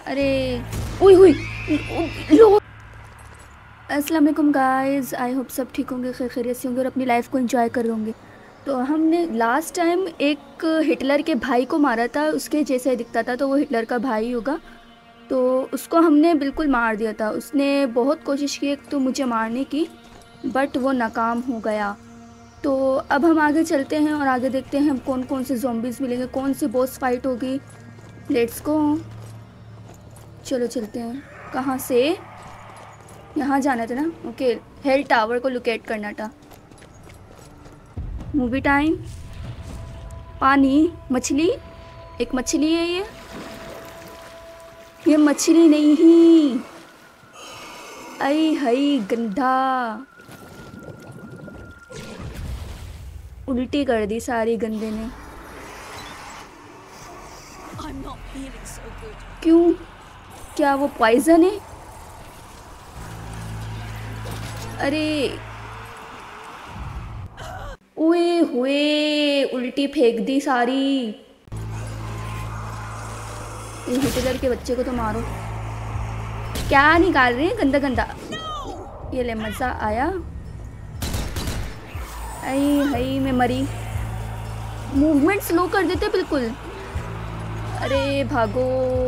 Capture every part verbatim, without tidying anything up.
अरे उई हुई लो। अस्सलाम वालेकुम गाइस, आई होप सब ठीक होंगे, खैर खैरियत से होंगे और अपनी लाइफ को एंजॉय कर रहे होंगे। तो हमने लास्ट टाइम एक हिटलर के भाई को मारा था, उसके जैसा ही दिखता था, तो वो हिटलर का भाई होगा। तो उसको हमने बिल्कुल मार दिया था। उसने बहुत कोशिश की एक तो मुझे मारने की, बट वो नाकाम हो गया। तो अब हम आगे चलते हैं और आगे देखते हैं हम कौन कौन से ज़ॉम्बीज़ मिलेंगे, कौन सी बॉस फाइट होगी। लेट्स गो, चलो चलते हैं। कहाँ से? यहाँ जाना था ना। ओके, हेल टावर को लोकेट करना था। Movie time. पानी, मछली, एक मछली है ये ये मछली नहीं ही। आई हई गंदा, उल्टी कर दी सारी गंदे ने। क्यों? क्या वो पॉइजन है? अरे ओए हुए, उल्टी फेंक दी सारी। ये हिटलर के बच्चे को तो मारो। क्या निकाल रहे हैं गंदा गंदा? ये ले, मज़ा आया। आई हई मैं मरी। मूवमेंट स्लो कर देते बिल्कुल। अरे भागो,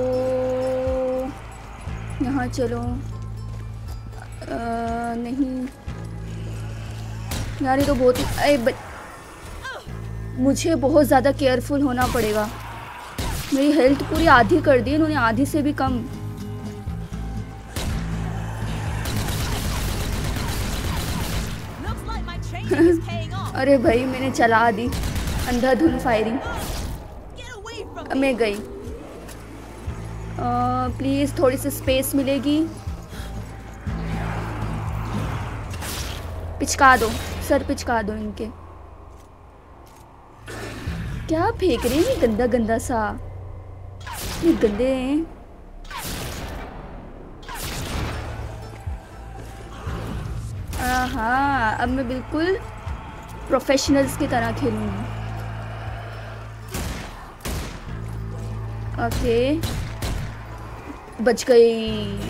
यहाँ चलो। आ, नहीं यार, ये तो बहुत ही अरे ब... मुझे बहुत ज़्यादा केयरफुल होना पड़ेगा। मेरी हेल्थ पूरी आधी कर दी इन्होंने, आधी से भी कम। अरे भाई, मैंने चला दी अंधाधुंध फायरिंग। मैं गई। प्लीज़ थोड़ी सी स्पेस मिलेगी। पिचका दो, सर पिचका दो इनके। क्या फेंक रहे हैं गंदा गंदा सा? ये गंदे हैं। हाँ, अब मैं बिल्कुल प्रोफेशनल्स की तरह खेलूंगी। ओके, बच गई।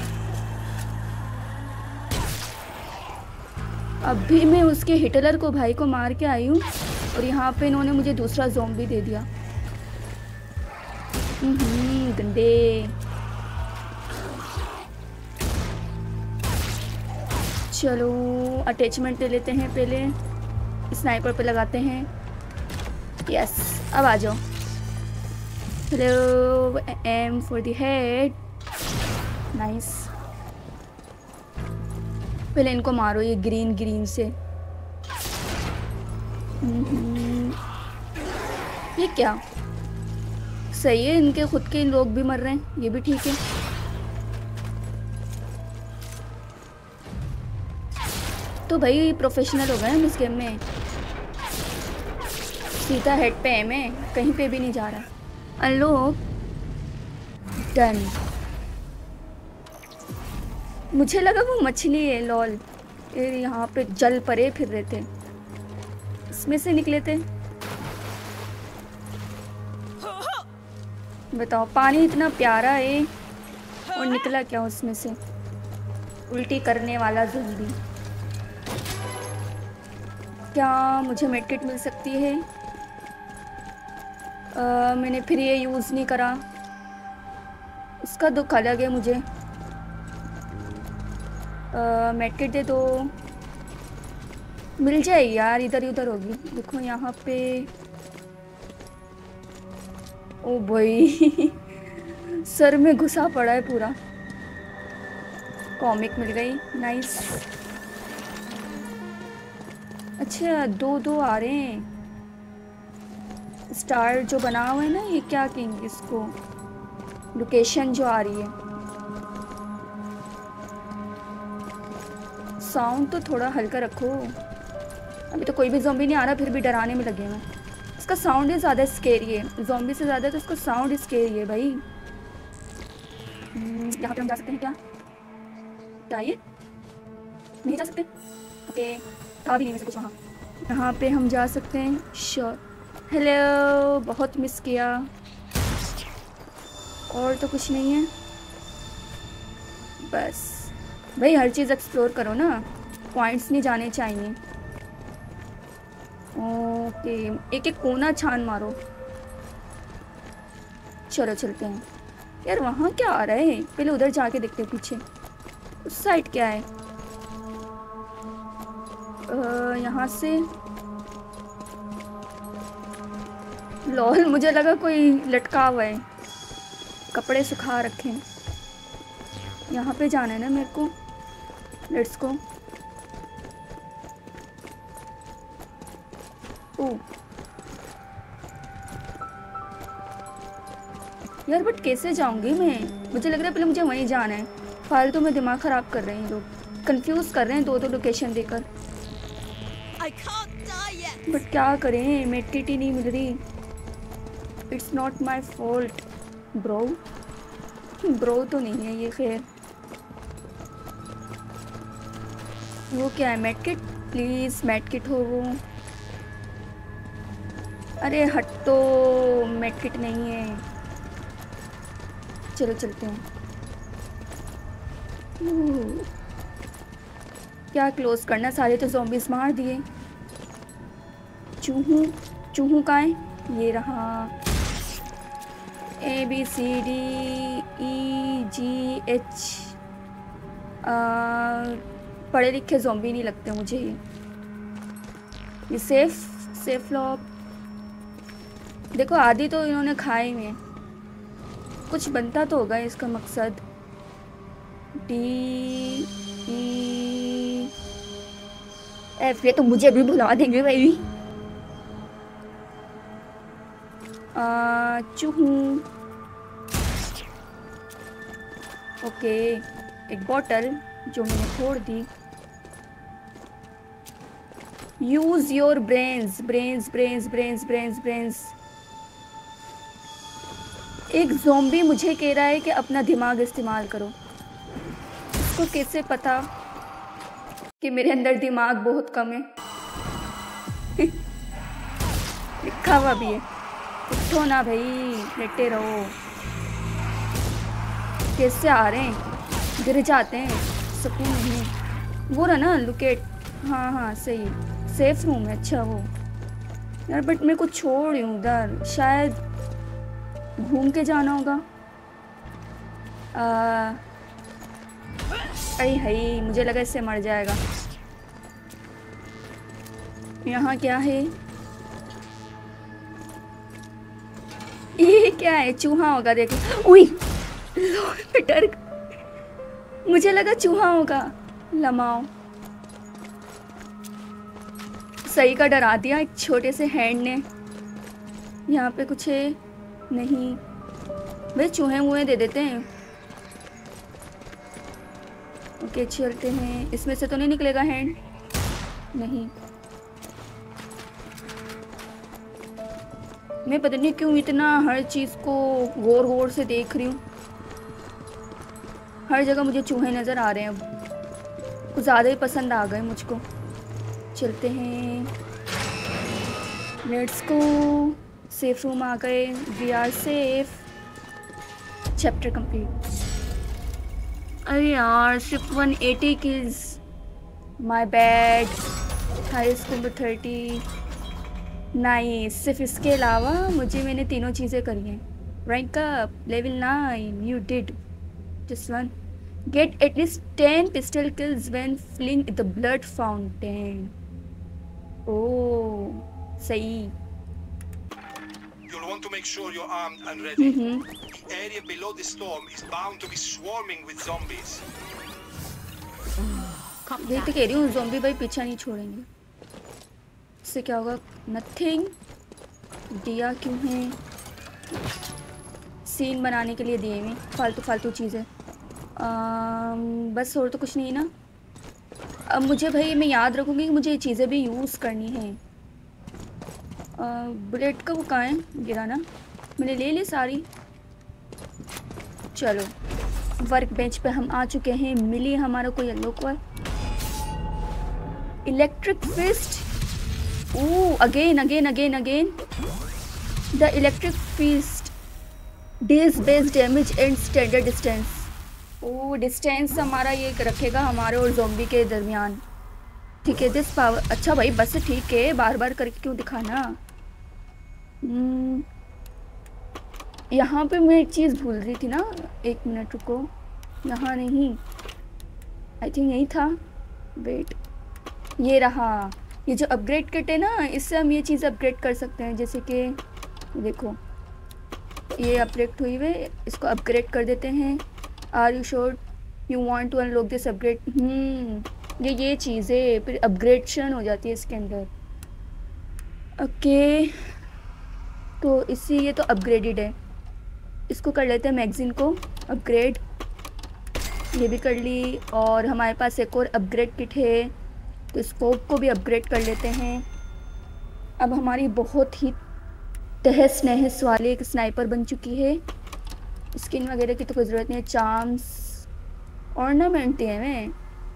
अब भी मैं उसके हिटलर को भाई को मार के आई हूँ और यहाँ पे इन्होंने मुझे दूसरा ज़ॉम्बी दे दिया। गंदे। चलो अटैचमेंट ले लेते हैं, पहले स्नाइपर पे लगाते हैं। यस, अब आ जाओ। Hello, aim for the head. Nice. पहले इनको मारो, ये ग्रीन ग्रीन से। ये क्या सही है? इनके खुद के लोग भी मर रहे हैं, ये भी ठीक है। तो भाई प्रोफेशनल हो गए हम इस गेम में। सीधा हेड पे है, मैं कहीं पे भी नहीं जा रहा। Unlock done. मुझे लगा वो मछली है, लॉल। ये यहाँ पे जल परे फिर रहे थे, इसमें से निकले थे। बताओ, पानी इतना प्यारा है और निकला क्या उसमें से? उल्टी करने वाला ज़ॉम्बी। क्या मुझे मेडकिट मिल सकती है? आ, मैंने फिर ये यूज़ नहीं करा, उसका दुख अलग है मुझे। मेडकिट दे दो। मिल जाएगी यार, इधर उधर होगी। देखो यहाँ पे। ओ भाई सर में घुसा पड़ा है पूरा। कॉमिक मिल गई, नाइस। अच्छा, दो दो आ रहे हैं। स्टार जो बना हुआ है ना, ये क्या कहेंगे इसको? लोकेशन जो आ रही है। साउंड तो थोड़ा हल्का रखो। अभी तो कोई भी ज़ॉम्बी नहीं आ रहा, फिर भी डराने में लगे हैं। इसका साउंड ही ज़्यादा स्केरी है, ज़ॉम्बी से ज़्यादा तो इसका साउंड स्केरी है भाई। यहाँ पे हम जा सकते हैं क्या? क्या ये नहीं जा सकते? ओके, था भी नहीं वैसे कुछ वहाँ। यहाँ पे हम जा सकते हैं, श्योर। हेलो, बहुत मिस किया। और तो कुछ नहीं है। बस भाई हर चीज़ एक्सप्लोर करो ना, पॉइंट्स नहीं जाने चाहिए। ओके एक एक कोना छान मारो। चलो चलते हैं। यार वहाँ क्या आ रहा है, पहले उधर जाके देखते हैं पीछे उस साइड क्या है। यहाँ से लॉल मुझे लगा कोई लटका हुआ है, कपड़े सुखा रखे हैं। यहाँ पे जाना है ना मेरे को, लेट्स गो। ओ यार बट कैसे जाऊंगी मैं, मुझे लग रहा है पहले मुझे वहीं जाना है। फालतू में दिमाग ख़राब कर रहे हैं लोग, कंफ्यूज कर रहे हैं दो दो लोकेशन देकर। बट क्या करें, मेडकिट ही नहीं मिल रही। It's not my fault bro. Bro तो नहीं है ये, खैर। वो क्या है, मेडकिट? प्लीज़ मेडकिट हो वो। अरे हट, तो मेडकिट नहीं है। चलो चलते हैं। क्या क्लोज करना, सारे तो ज़ॉम्बीज़ मार दिए। चूहू चूहू कहाँ है? ये रहा। A B C D E G H. पढ़े लिखे ज़ॉम्बी नहीं लगते मुझे ये। ये सेफ सेफ लॉक। देखो आधी तो इन्होंने खाए में, कुछ बनता तो होगा इसका मकसद। डी ई एफ, ये तो मुझे भी भुला देंगे भाई। चूहू। ओके एक बॉटल जो मैंने फोड़ दी। Use your brains brains brains brains brains brains. एक ज़ॉम्बी मुझे कह रहा है कि अपना दिमाग इस्तेमाल करो। इसको कैसे पता कि मेरे अंदर दिमाग बहुत कम है? लिखा हुआ भी है। उठो ना भाई, लेटे रहो। कैसे आ रहे हैं, गिर जाते हैं, सुकून नहीं। वो रहा ना लुकेट। हाँ हाँ सही, सेफ रूम है। अच्छा वो यार, बट मेरे को छोड़ रही हूँ उधर, शायद घूम के जाना होगा। अरे हाय, मुझे लगा इससे मर जाएगा। यहाँ क्या है? ये क्या है? चूहा होगा देखो। उई डर, मुझे लगा चूहा होगा। लमाओ, सही का डरा दिया एक छोटे से हैंड ने। यहाँ पे कुछ है नहीं भाई, चूहे मुहे दे देते हैं। ओके चलते हैं। इसमें से तो नहीं निकलेगा हैंड? नहीं। मैं पता नहीं क्यों इतना हर चीज़ को गौर गौर से देख रही हूँ। हर जगह मुझे चूहे नज़र आ रहे हैं। अब कुछ ज़्यादा ही पसंद आ गए मुझको। चलते हैं, लेट्स गो। सेफ रूम आ गए, we are safe. Chapter complete. अरे यार सिर्फ one eighty kills, my bad. Highest score thirty. Nice. सिर्फ इसके अलावा मुझे मैंने तीनों चीज़ें करी हैं। Rank up, level nine. You did just one. Get at least ten pistol kills when fling the blood fountain. Oh सही। You'll want to make sure you're armed and ready. Mm-hmm. The area below the storm is bound to be swarming with zombies. ये तो कह रही हूँ, zombie भाई पीछा नहीं छोड़ेंगे। इससे क्या होगा? नथिंग। दिया क्यों है? सीन बनाने के लिए दिए हुए फालतू फालतू चीज़ें। बस और तो कुछ नहीं ना। अब मुझे भाई, मैं याद रखूँगी कि मुझे ये चीज़ें भी यूज़ करनी है। बुलेट का वो कहाँ है? गिरा ना, मैंने ले ली सारी। चलो वर्क बेंच पे हम आ चुके हैं। मिली हमारा कोई येलो को electric fist. Oh again again again again. The electric fist deals base damage and standard distance. Oh distance हमारा ये रखेगा हमारे और ज़ॉम्बी के दरमियान। ठीक है दिस पावर। अच्छा भाई बस ठीक है, बार बार करके क्यों दिखाना। हम्म, यहाँ पे मैं एक चीज़ भूल रही थी ना, एक मिनट रुको। यहाँ नहीं, आई थिंक यही था। वेट, ये रहा। ये जो अपग्रेड किट है ना, इससे हम ये चीज़ अपग्रेड कर सकते हैं। जैसे कि देखो ये अपग्रेड हुई हुई, इसको अपग्रेड कर देते हैं। Are you sure you want to unlock this upgrade. Hmm ये ये चीज़ है, फिर अपग्रेडेशन हो जाती है इसके अंदर। ओके तो इसी ये तो अपग्रेडेड है, इसको कर लेते हैं मैगज़ीन को अपग्रेड। ये भी कर ली। और हमारे पास एक और अपग्रेड किट है, तो स्कोप को भी अपग्रेड कर लेते हैं। अब हमारी बहुत ही तहस नहस वाली एक स्नाइपर बन चुकी है। स्किन वगैरह की तो कोई ज़रूरत नहीं है। चार्म्स ऑर्नामेंट है मैं।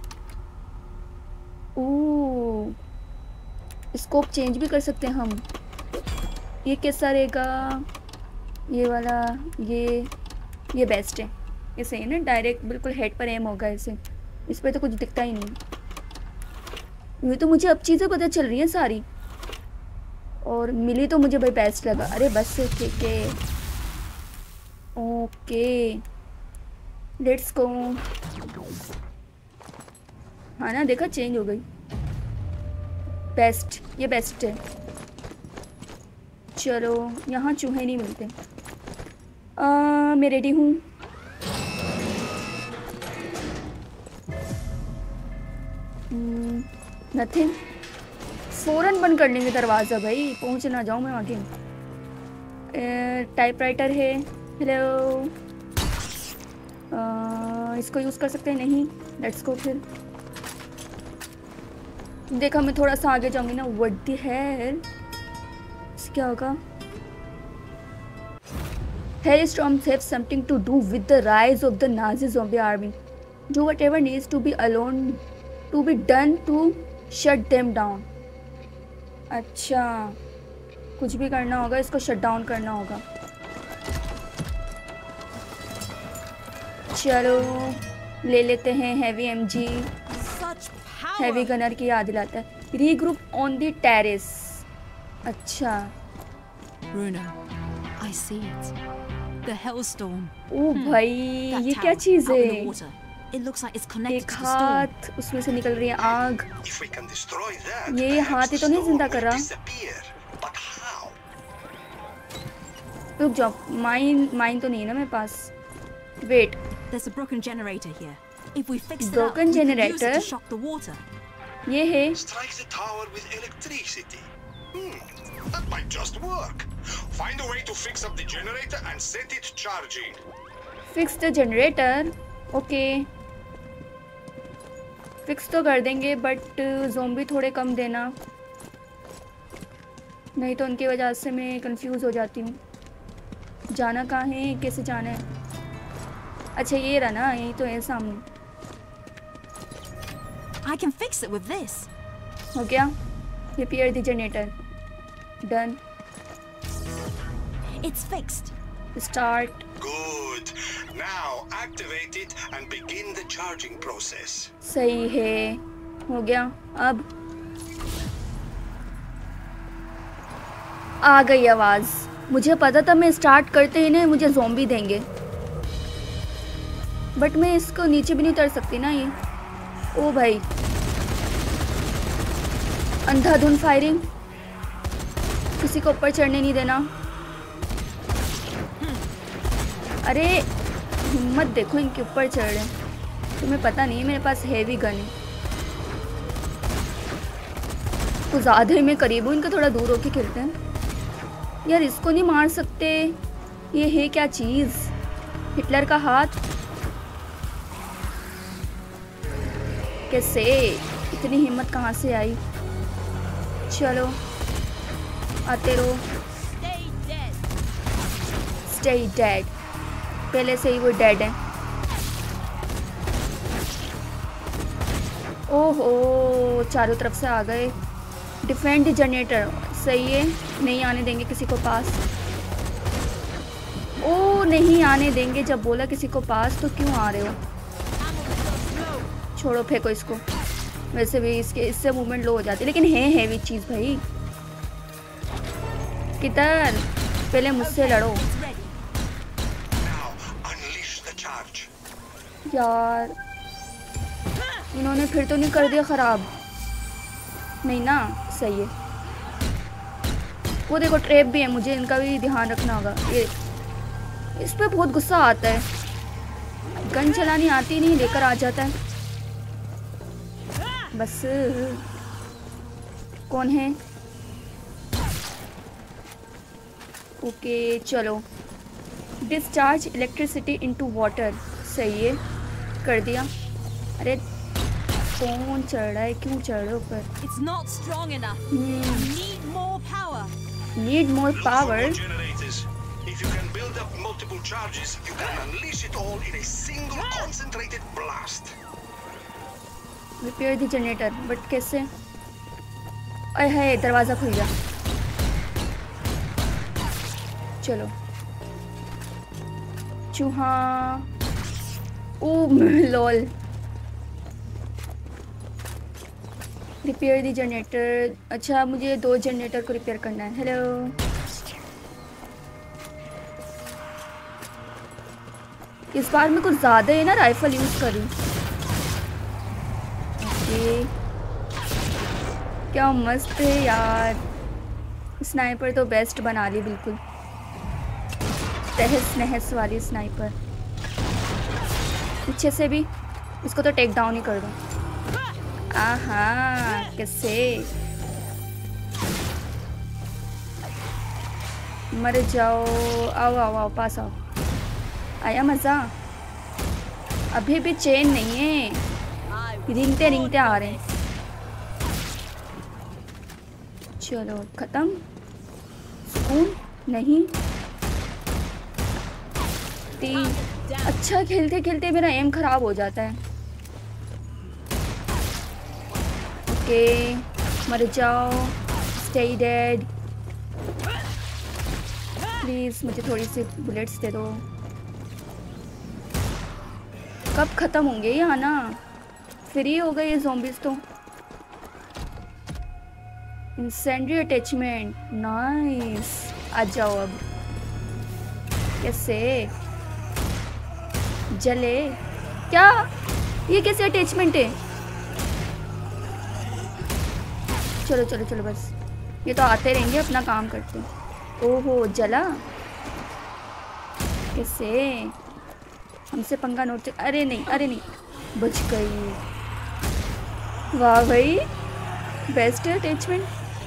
ओह स्कोप चेंज भी कर सकते हैं हम। ये कैसा रहेगा, ये वाला, ये ये बेस्ट है। ये सही है ना, डायरेक्ट बिल्कुल हेड पर एम होगा इसे। इस पर तो कुछ दिखता ही नहीं। ये तो मुझे अब चीज़ें पता चल रही हैं सारी, और मिली तो मुझे भाई बेस्ट लगा। अरे बस ठीक है, ओके लेट्स गो। हाँ ना, देखा चेंज हो गई। बेस्ट, ये बेस्ट है। चलो यहाँ चूहे नहीं मिलते। आ, मैं रेडी हूँ। नथिंग, फ़ौरन बंद कर लेंगे दरवाज़ा भाई, पहुँच ना जाऊँ मैं आगे। टाइपराइटर है। हेलो, इसको यूज़ कर सकते हैं? नहीं, लेट्स गो फिर। देखा मैं थोड़ा सा आगे जाऊँगी ना। व्हाट द हेल, क्या होगा? Hailstorms have something to do with the rise of the Nazi zombie army. Do whatever needs to be alone to be done to shut them down. अच्छा, कुछ भी करना होगा, इसको शट डाउन करना होगा। चलो ले लेते हैं हैवी एमजी। हैवी गनर की याद दिलाता है। Regroup on the terrace. अच्छा Bruno, I see it. The Hellstorm. ओ भाई ये क्या चीज़ है? It looks like it's connected एक to the storm. हाथ, उसमें से निकल रही है आग। If we can destroy that, ये हाथ ही तो नहीं जिंदा कर रहा। disappear. But how? रुक जाओ, माइन माइन तो नहीं है ना मेरे पास। Wait, There's a broken generator here. If we fix it up, Broken we can use it generator? to shock the water. ये है। Strike the tower with electricity. Hmm, that might just work. Find a way to fix up the generator and set it charging. Fix the generator. Okay fix तो कर देंगे, but zombie थोड़े कम देना, नहीं तो उनकी वजह से मैं कंफ्यूज हो जाती हूँ। जाना कहाँ है, कैसे जाना है? अच्छा ये रहा ना, यही तो है सामने। I can fix it with this. हो गया। Repair the generator. Done. It's fixed. Start. Good. Now activate it and begin the charging process. सही है, हो गया। अब आ गई आवाज़। मुझे पता था मैं स्टार्ट करते ही ना मुझे ज़ोंबी देंगे, बट मैं इसको नीचे भी नहीं उतर सकती ना ये। ओ भाई, अंधाधुंध फायरिंग, किसी को ऊपर चढ़ने नहीं देना। अरे हिम्मत देखो इनके ऊपर चढ़ रहे हैं। तुम्हें पता नहीं है मेरे पास हैवी गन है, तो ज़्यादा ही मैं करीब हूँ। इनका थोड़ा दूर होके खेलते हैं। यार इसको नहीं मार सकते? ये है क्या चीज़? हिटलर का हाथ? कैसे, इतनी हिम्मत कहाँ से आई? चलो आते रहो। Stay dead. पहले से ही वो डेड है। ओहो, चारों तरफ से आ गए। डिफेंड द जनरेटर, सही है, नहीं आने देंगे किसी को पास। ओ नहीं आने देंगे, जब बोला किसी को पास तो क्यों आ रहे हो? छोड़ो, फेंको इसको। वैसे भी इसके इससे मूवमेंट लो हो जाती है, लेकिन है हैवी चीज़ भाई। किधर? पहले मुझसे लड़ो यार। इन्होंने फिर तो नहीं कर दिया ख़राब? नहीं ना, सही है। वो देखो ट्रैप भी है, मुझे इनका भी ध्यान रखना होगा। ये इस पे बहुत गुस्सा आता है, गन चलानी आती नहीं, लेकर आ जाता है बस। कौन है? ओके चलो। डिस्चार्ज इलेक्ट्रिसिटी इनटू वाटर, सही है, कर दिया। अरे कौन चढ़ रहा है? क्यों चढ़ रहे ऊपर? It's not strong enough. Hmm. Need more power. Need more power. Generators. If you can build up multiple charges, you can unleash it all in a single concentrated blast. Repair the generator, but कैसे? अरे है, दरवाजा खुल गया। चलो। चूहा। Oh lol. Repair the generator. अच्छा मुझे दो जनरेटर को रिपेयर करना है। हेलो। इस बार मैं कुछ ज़्यादा है ना राइफल यूज़ करूँ। ओके क्या मस्त है यार। स्नाइपर तो बेस्ट बना ली बिल्कुल, तहस नहस वाली स्नाइपर। पीछे से भी इसको तो टेक डाउन ही कर दूँ। आहा कैसे? मर जाओ। आओ आओ आओ पास आओ। आया मज़ा? अभी भी चेन नहीं है, रिंगते रिंगते आ रहे हैं। चलो ख़त्म। सुकून नहीं। तीन। अच्छा खेलते खेलते मेरा एम ख़राब हो जाता है। ओके मर जाओ। Stay dead. प्लीज़ मुझे थोड़ी सी बुलेट्स दे दो। कब ख़त्म होंगे ये आना? फ्री हो गए ये ज़ॉम्बीज़ तो। इंसेंडरी अटैचमेंट नाइस। आ जाओ अब। कैसे जले? क्या ये कैसे अटैचमेंट है? चलो चलो चलो बस, ये तो आते रहेंगे, अपना काम करते हैं। ओहो जला कैसे? हमसे पंगा नोट। अरे नहीं अरे नहीं, बच गई। वाह भाई बेस्ट अटैचमेंट।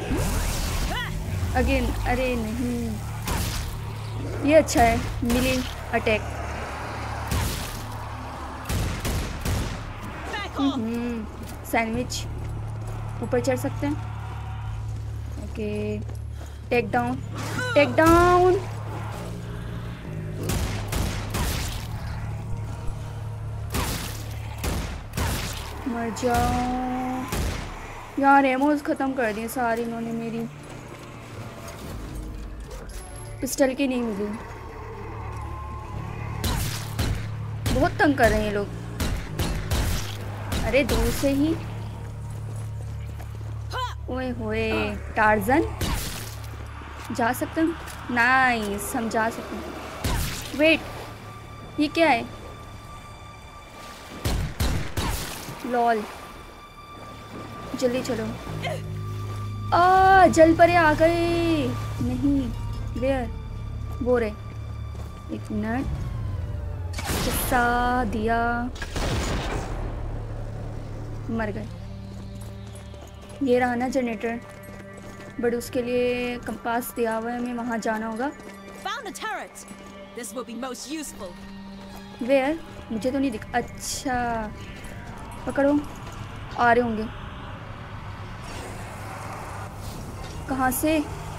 अगेन अरे नहीं, ये अच्छा है मिली अटैक। हम्म सैंडविच ऊपर चढ़ सकते हैं। Okay take down take down. मर जाओ यार। एमोज ख़त्म कर दिए सारी इन्होंने मेरी। पिस्टल की नहीं मिली। बहुत तंग कर रहे हैं ये लोग। अरे दूर से ही। ओए होए टार्जन जा सकते हैं? नाइस हम जा सकते हैं। वेट ये क्या है? लॉल जल्दी चलो। आ जल परे आ गए। नहीं वेयर वो रे। एक मिनट किस्सा दिया। मर गए। ये रहा ना जनरेटर, बट उसके लिए कंपास दिया हुआ है, हमें वहाँ जाना होगा। Found a turret. This will be most useful. Where मुझे तो नहीं दिख। अच्छा पकड़ो, आ रहे होंगे। कहाँ से?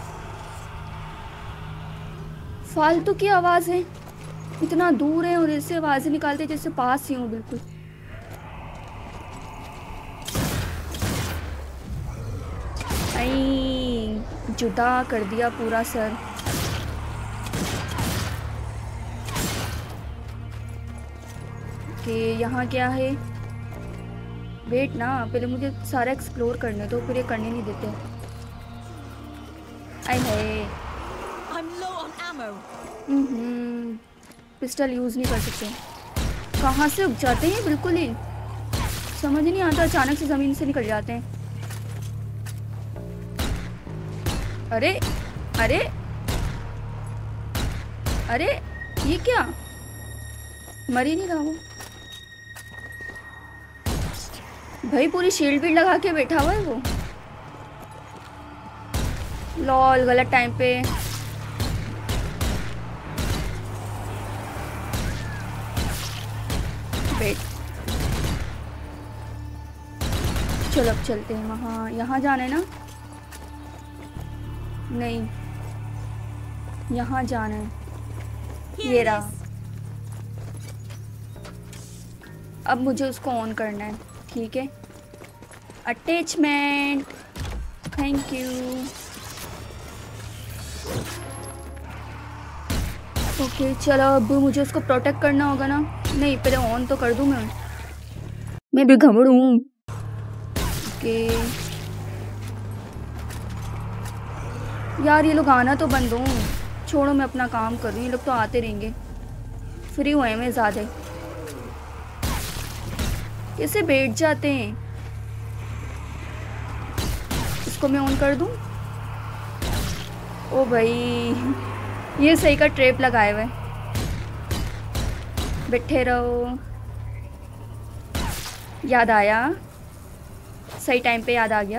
फालतू की आवाज़ है, इतना दूर है और ऐसे आवाज़ें निकालते जैसे पास ही हूँ बिल्कुल। आई जुदा कर दिया पूरा सर। ओके यहाँ क्या है? वेट ना, पहले मुझे सारा एक्सप्लोर करने दो, फिर ये करने नहीं देते। आई है I'm low on ammo. Hmm pistol use नहीं कर सकते। कहाँ से उग जाते हैं? बिल्कुल ही समझ नहीं आता, अचानक से ज़मीन से निकल जाते हैं। अरे अरे अरे ये क्या? मर ही नहीं रहा वो भाई, पूरी शील्ड भी लगा के बैठा हुआ है वो। लॉल, गलत टाइम पे। वेट, चलो अब चलते हैं वहाँ। यहाँ जाना है ना? नहीं, यहाँ जाना है। ये रहा। अब मुझे उसको ऑन करना है, ठीक है। Attachment, thank you. ओके चलो, अब मुझे उसको प्रोटेक्ट करना होगा ना? नहीं, पहले ऑन तो कर दूँ मैं। मैं भी घमड़ हूँ। ओके यार, ये लोग आना तो बंद हो। छोड़ो, मैं अपना काम कर रही हूँ, ये लोग तो आते रहेंगे। फ्री हुए मैं ज़्यादा। कैसे बैठ जाते हैं? इसको मैं ऑन कर दूँ? ओ भाई, ये सही का ट्रैप लगाए हुए। बैठे रहो। याद आया, सही टाइम पे याद आ गया।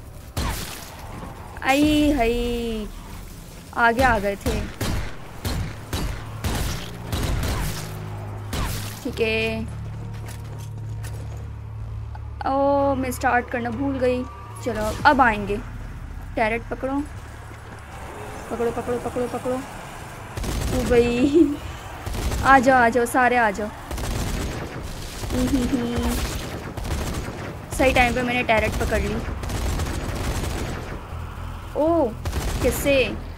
आई हई, आगे आ गए थे। ठीक है। ओ, मैं स्टार्ट करना भूल गई। चलो अब आएंगे। टैरेट पकड़ो पकड़ो पकड़ो पकड़ो पकड़ो। ओ भाई, आ जाओ आ जाओ, सारे आ जाओ। सही टाइम पे मैंने टैरेट पकड़ ली। ओ, किससे?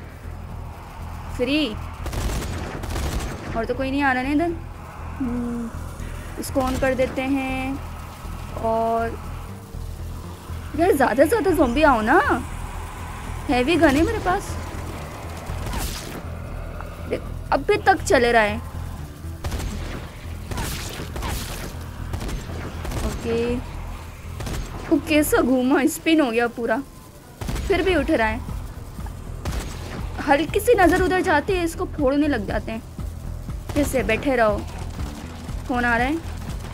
फ्री? और तो कोई नहीं आ रहा है इधर। इसको ऑन कर देते हैं। और यार, ज़्यादा से ज़्यादा ज़ॉम्बी आओ ना। हैवी गन है मेरे पास। अभी तक चले रहा है। ओके, वो कैसा घूमा, स्पिन हो गया पूरा, फिर भी उठ रहा है। हल्की सी नज़र उधर जाती है, इसको फोड़ने लग जाते हैं। कैसे? बैठे रहो। कौन आ रहा है?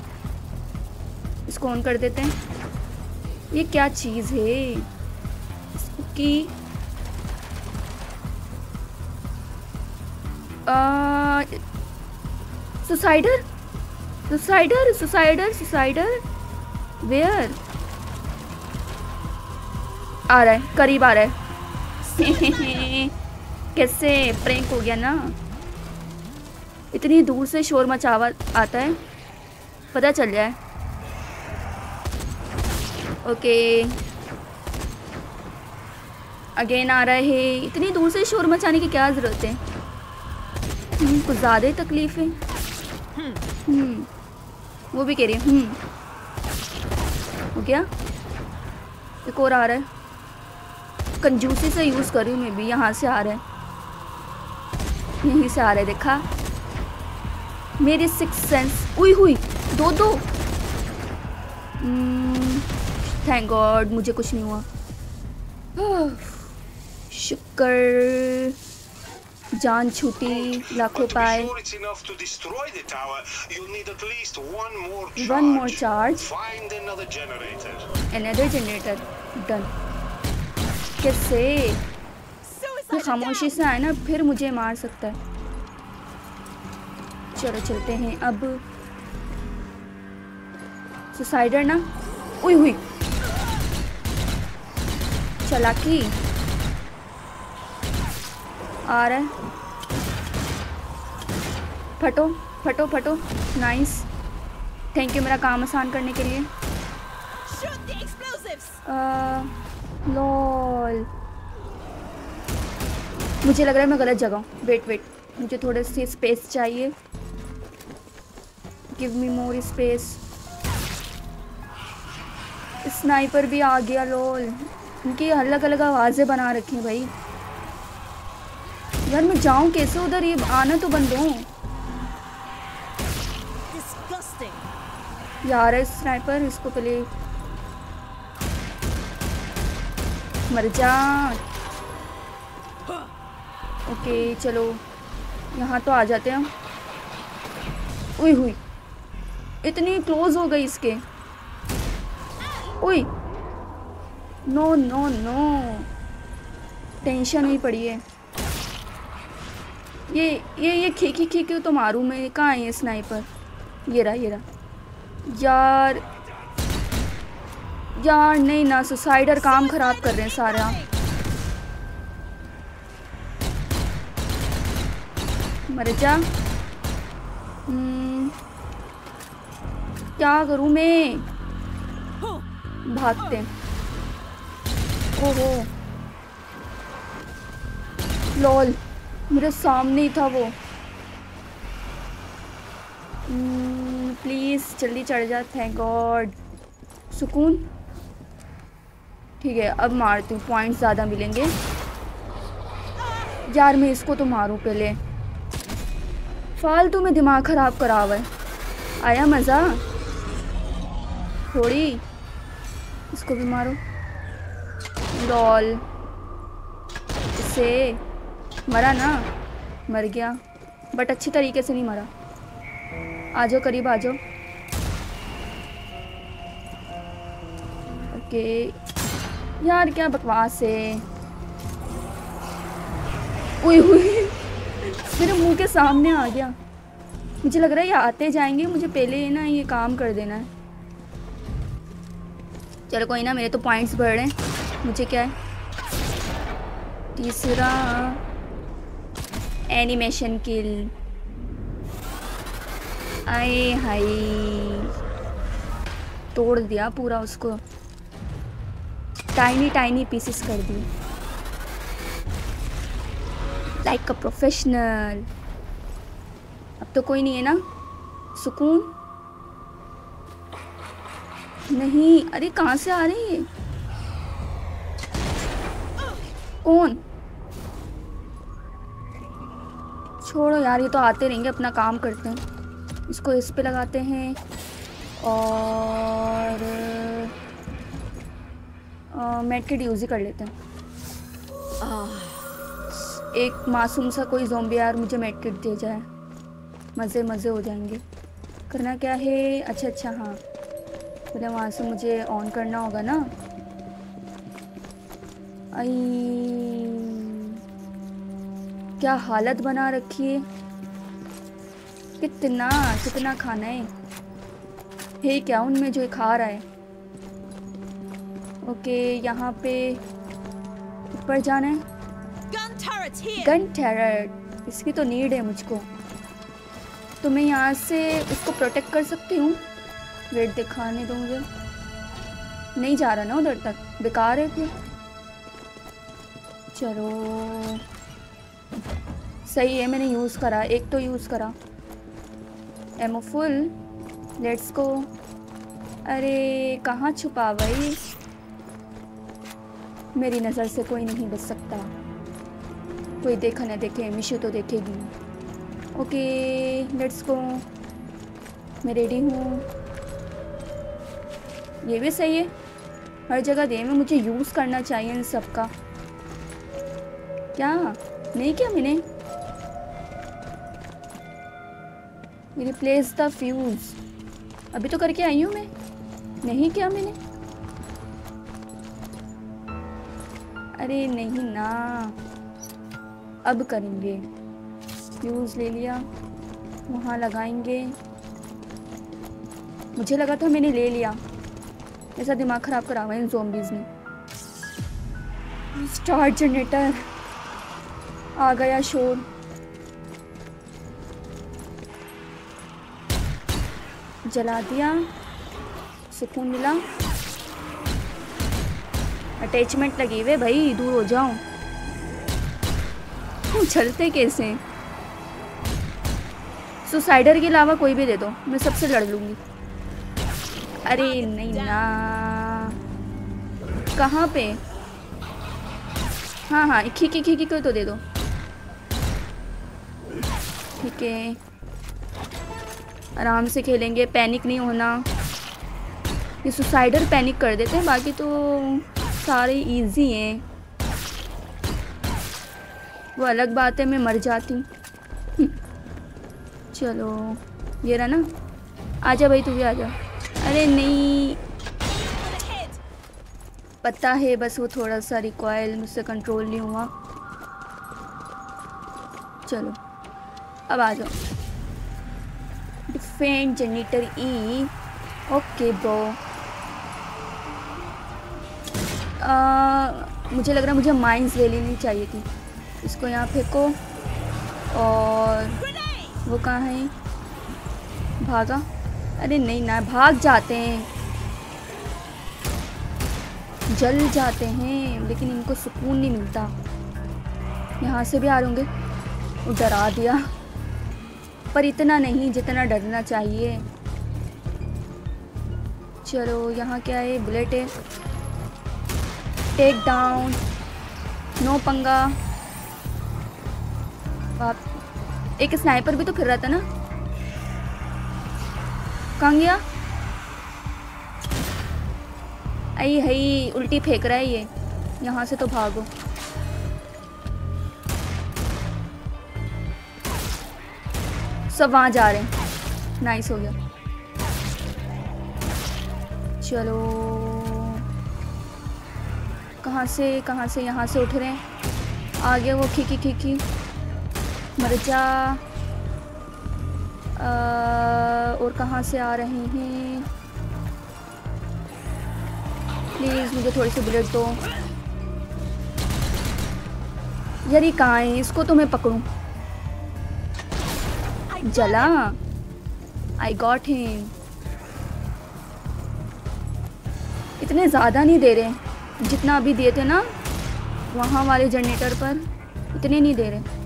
इसको ऑन कर देते हैं। ये क्या चीज़ है कि सुसाइडर सुसाइडर सुसाइडर सुसाइडर वेयर? आ रहा है, करीब आ रहा है। कैसे? प्रैंक हो गया ना। इतनी दूर से शोर मचावा आता है, पता चल जाए। ओके, अगेन आ रहा है। इतनी दूर से शोर मचाने की क्या ज़रूरत है? कुछ ज़्यादा ही तकलीफ है। हम्म वो भी कह रही है। हम्म हो गया। एक और आ रहा है। कंजूसी से यूज़ कर रही हूँ मैं भी। यहाँ से आ रहा है, यहीं से आ रहा है। देखा मेरी सिक्स सेंस। उई हुई, दो दो। थैंक गॉड, मुझे कुछ नहीं हुआ। शुक्र, जान छूटी, लाखों पाए। One more charge, another generator. Done. कैसे? ये खामोशी से आए ना, फिर मुझे मार सकता है। चलो चलते हैं अब। सुसाइडर ना। उई हुई, चालाकी आ रहा है। फटो फटो फटो। नाइस, थैंक यू मेरा काम आसान करने के लिए। लॉल, मुझे लग रहा है मैं गलत जगह हूँ। वेट वेट, मुझे थोड़ी सी स्पेस चाहिए। Give me more space. Sniper भी आ गया। लोल, इनकी अलग अलग आवाज़ें बना रखी हैं भाई। यार मैं जाऊं कैसे उधर? ये आना तो बंद हो यार। है स्नाइपर, इसको पहले मर जा। ओके चलो यहाँ तो आ जाते हैं हम। उई हुई, इतनी क्लोज हो गई इसके। उई, नो नो नो, टेंशन हुई पड़ी है। ये ये ये खींची खींची तो मारूं मैं। कहाँ है ये स्नाइपर? ये रहा ये रहा। यार यार नहीं ना, सुसाइडर काम खराब कर रहे हैं सारा। मर जा। हम्म, क्या करूं मैं? भागते। ओहो लॉल, मेरे सामने ही था वो। प्लीज़ जल्दी चढ़ जा। Thank god. सुकून। ठीक है अब मारती हूँ, पॉइंट्स ज़्यादा मिलेंगे। यार मैं इसको तो मारूँ पहले, फालतू में दिमाग ख़राब करा हुआ है। आया मज़ा थोड़ी। इसको भी मारो। लॉल, इसे मरा ना? मर गया बट अच्छी तरीके से नहीं मरा। आ जाओ करीब आ जाओ। ओके यार क्या बकवास है। उई हुई, मेरे मुंह के सामने आ गया। मुझे लग रहा है ये आते जाएंगे, मुझे पहले ना ये काम कर देना है। चलो कोई ना, मेरे तो पॉइंट्स बढ़ रहे हैं। मुझे क्या है? तीसरा एनिमेशन किल। आए हाय, तोड़ दिया पूरा उसको, टाइनी टाइनी पीसेस कर दिए लाइक अ प्रोफेशनल। अब तो कोई नहीं है ना? सुकून। नहीं, अरे कहाँ से आ रही है? कौन? छोड़ो यार, ये तो आते रहेंगे, अपना काम करते हैं। इसको इस पे लगाते हैं और मेडकिट यूज़ ही कर लेते हैं। एक मासूम सा कोई ज़ॉम्बी यार मुझे मेडकिट दे जाए, मज़े मज़े हो जाएंगे। करना क्या है? अच्छा अच्छा हाँ, पहले वहाँ से मुझे ऑन करना होगा ना। आई क्या हालत बना रखी है। कितना कितना खाना है? है क्या उनमें जो खा रहा है? ओके यहाँ पे ऊपर जाना है। गन टैरेट, इसकी तो नीड है मुझको। तो मैं यहाँ से इसको प्रोटेक्ट कर सकती हूँ। वेट दिखाने दो मुझे। नहीं जा रहा ना उधर तक, बेकार है फिर। चलो सही है, मैंने यूज़ करा, एक तो यूज़ करा। Ammo full, let's go. अरे कहाँ छुपा भाई? मेरी नज़र से कोई नहीं बच सकता। कोई देखा ना देखे, मिशू तो देखेगी। ओके लेट्स गो, मैं रेडी हूँ। ये भी सही है, हर जगह दे में मुझे यूज़ करना चाहिए इन सब का। क्या नहीं किया मैंने? रिप्लेस द फ्यूज़ अभी तो करके आई हूँ मैं, नहीं किया मैंने। अरे नहीं ना, अब करेंगे। फ्यूज़ ले लिया, वहाँ लगाएंगे। मुझे लगा था मैंने ले लिया, ऐसा दिमाग ख़राब करा हुआ है इन ज़ॉम्बीज़ ने। स्टार्ट जनरेटर, आ गया शोर। जला दिया, सुकून मिला। अटैचमेंट लगी हुए भाई, दूर हो जाओ। उछलते कैसे? सुसाइडर के अलावा कोई भी दे दो, मैं सबसे लड़ लूँगी। अरे नहीं ना, कहाँ पे? हाँ हाँ खी खी को तो दे दो। ठीक है, आराम से खेलेंगे, पैनिक नहीं होना। ये सुसाइडर पैनिक कर देते हैं, बाकी तो सारे इजी हैं। वो अलग बात है मैं मर जाती हूँ। चलो ये रहा ना, आजा भाई तू भी आजा। अरे नहीं, पता है, बस वो थोड़ा सा रिकॉइल मुझसे कंट्रोल नहीं हुआ। चलो अब आ जाओ। Defend generator E. Okay bro, मुझे लग रहा है मुझे माइंस ले लेनी चाहिए थी। इसको यहाँ फेंको। और वो कहाँ है? भागा? अरे नहीं ना, भाग जाते हैं, जल जाते हैं, लेकिन इनको सुकून नहीं मिलता। यहाँ से भी आ रहे होंगे। डरा दिया, पर इतना नहीं जितना डरना चाहिए। चलो यहाँ क्या है? बुलेट है। टेक डाउन, नो पंगा। आप एक स्नाइपर भी तो फिर रहा था ना, कहाँ गया? आई हई उल्टी फेंक रहा है ये, यहाँ से तो भागो। सब वहाँ जा रहे हैं, नाइस हो गया। चलो कहाँ से कहाँ से? यहाँ से उठ रहे हैं। आगे वो खीखी खीखी मर जा। आ, और कहाँ से आ रहे हैं? प्लीज़ मुझे थोड़ी सी बुलेट दो यार। ये कहाँ है? इसको तो मैं पकड़ूं। जला। I got him. इतने ज़्यादा नहीं दे रहे जितना अभी दिए थे ना वहाँ वाले जनरेटर पर, इतने नहीं दे रहे।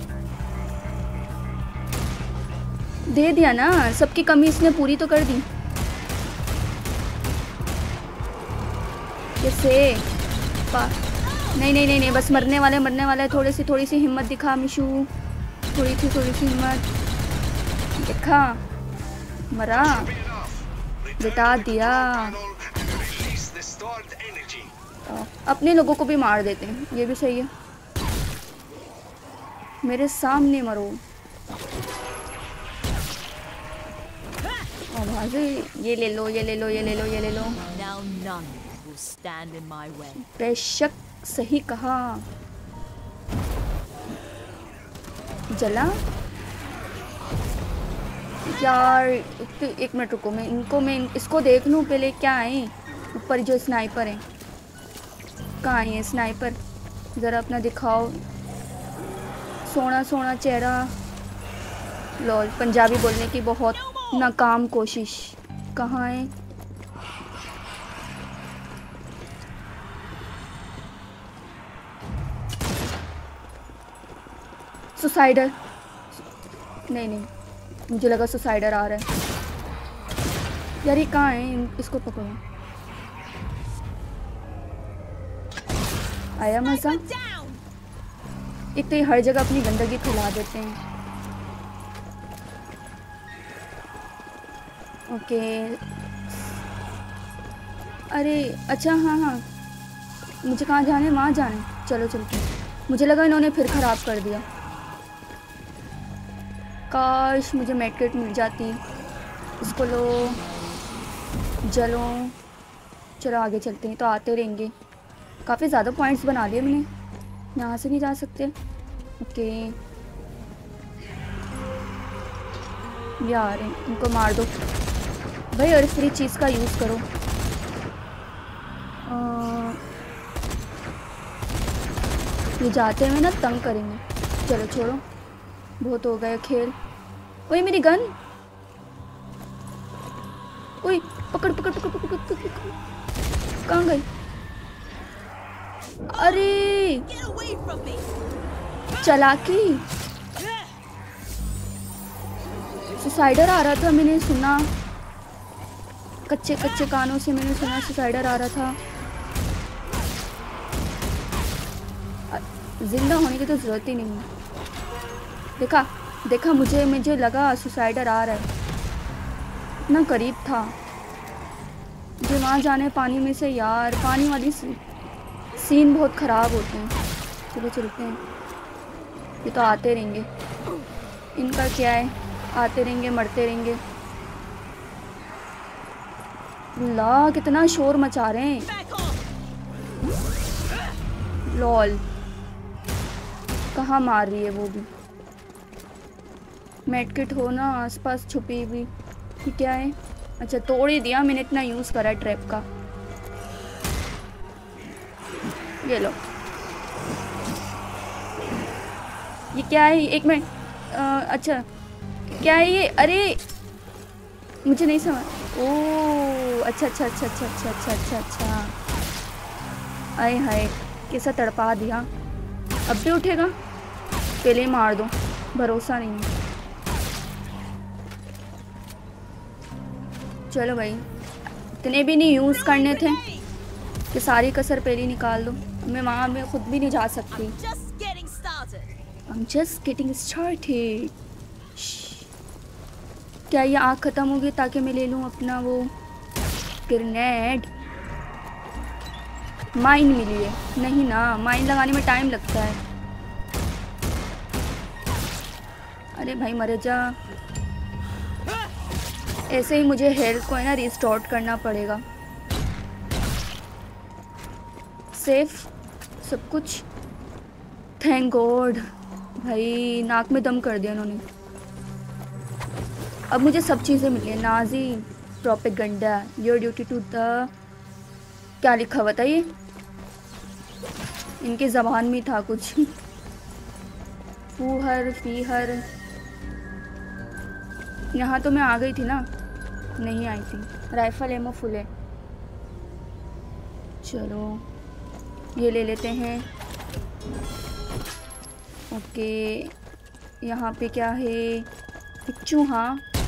दे दिया ना, सबकी कमी इसने पूरी तो कर दी। कैसे? नहीं नहीं नहीं नहीं, बस मरने वाले मरने वाले। थोड़ी सी थोड़ी सी हिम्मत दिखा मिशू, थोड़ी सी थोड़ी सी हिम्मत दिखा। मरा, बिता दिया। अपने लोगों को भी मार देते हैं, ये भी सही है। मेरे सामने मरो। ओ भाई, ये ले लो ये ले लो ये ले लो ये ले लो। बेशक सही कहा। जला यार, एक मिनट रुको, मैं इनको मैं इसको देख लूँ पहले। क्या है ऊपर जो स्नाइपर है? कहाँ है स्नाइपर? ज़रा अपना दिखाओ, सोना सोना चेहरा। लॉल, पंजाबी बोलने की बहुत नाकाम कोशिश। कहाँ है? सुसाइडर? नहीं नहीं, मुझे लगा सुसाइडर आ रहा है। यार ये कहाँ है? इसको पकड़ो। आया मज़ा? एक तो ये हर जगह अपनी गंदगी फैला देते हैं। ओके, अरे अच्छा, हाँ हाँ, मुझे कहाँ जाना है? वहाँ जाना है। चलो चलते हैं। मुझे लगा इन्होंने फिर ख़राब कर दिया। काश मुझे मेडकिट मिल जाती। इसको लो, जलो। चलो आगे चलते हैं, तो आते रहेंगे। काफ़ी ज़्यादा पॉइंट्स बना लिए मैंने। यहाँ से नहीं जा सकते। ओके, ये आ रहे हैं, इनको मार दो भाई। और फ्री चीज़ का यूज़ करो। आ, ये जाते हुए ना तंग करेंगे। चलो छोड़ो, बहुत हो गया खेल। ओए मेरी गन, ओए पकड़ पकड़ पकड़ पकड़ पकड़, पकड़। कहाँ गई? अरे चालाकी। सुसाइडर आ रहा था, मैंने सुना, कच्चे कच्चे कानों से मैंने सुना सुसाइडर आ रहा था। जिंदा होने की तो ज़रूरत ही नहीं। देखा देखा मुझे मुझे लगा सुसाइडर आ रहा है, इतना करीब था। मुझे वहाँ जाने पानी में से यार, पानी वाली सीन बहुत ख़राब होते हैं। चलो चलते हैं, ये तो आते रहेंगे, इनका क्या है, आते रहेंगे मरते रहेंगे। ला कितना शोर मचा रहे हैं। लॉल कहाँ मार रही है वो भी। मेडकिट हो ना आसपास छुपी हुई। ये क्या है? अच्छा तोड़ ही दिया मैंने, इतना यूज़ करा ट्रैप का। ये लो। ये क्या है? एक मिनट। अच्छा क्या है ये? अरे मुझे नहीं समझ। ओह अच्छा अच्छा अच्छा अच्छा अच्छा अच्छा अच्छा अच्छा आए हाय कैसा तड़पा दिया। अब भी उठेगा? पहले ही मार दो, भरोसा नहीं है। चलो भाई, इतने भी नहीं यूज़ करने थे कि सारी कसर पहले निकाल दो। मैं वहाँ में खुद भी नहीं जा सकती। I'm just getting started. क्या ये आग ख़त्म होगी ताकि मैं ले लूँ अपना वो ग्रेनेड? माइन मिली है? नहीं ना, माइन लगाने में टाइम लगता है। अरे भाई मर जा। ऐसे ही मुझे हेल्थ को है ना रिस्टोर करना पड़ेगा। सेफ सब कुछ, थैंक गॉड। भाई नाक में दम कर दिया इन्होंने। अब मुझे सब चीज़ें मिली। Nazi propaganda, your duty to the, क्या लिखा हुआ था ये? इनकी ज़बान में था कुछ। फूहर फीहर। यहाँ तो मैं आ गई थी ना? नहीं आई थी। राइफल एमो फुल है। चलो ये ले लेते हैं। ओके यहाँ पे क्या है? एक चूहा।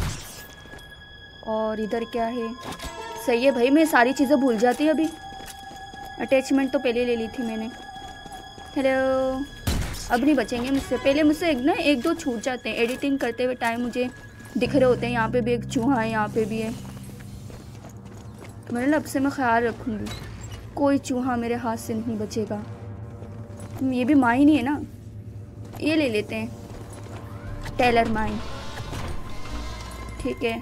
और इधर क्या है? सही है भाई, मैं सारी चीज़ें भूल जाती अभी। अटैचमेंट तो पहले ले ली थी मैंने। हेलो, अब नहीं बचेंगे मुझसे। पहले मुझसे एक ना एक दो छूट जाते हैं। एडिटिंग करते हुए टाइम मुझे दिख रहे होते हैं। यहाँ पे भी एक चूहा है, यहाँ पे भी है। तो मैंने अब से मैं ख्याल रखूँगी, कोई चूहा मेरे हाथ से नहीं बचेगा। ये भी माइन ही है ना, ये ले लेते हैं। टेलर माइन, ठीक है।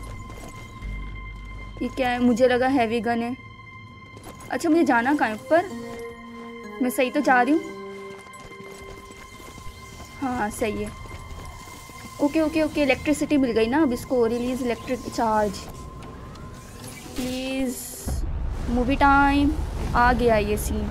ये क्या है? मुझे लगा हैवी गन है। अच्छा मुझे जाना कहाँ है? ऊपर? मैं सही तो जा रही हूँ? हाँ सही है। ओके ओके ओके, इलेक्ट्रिसिटी मिल गई ना अब इसको। Release electric charge please. Movie time आ गया। ये सीन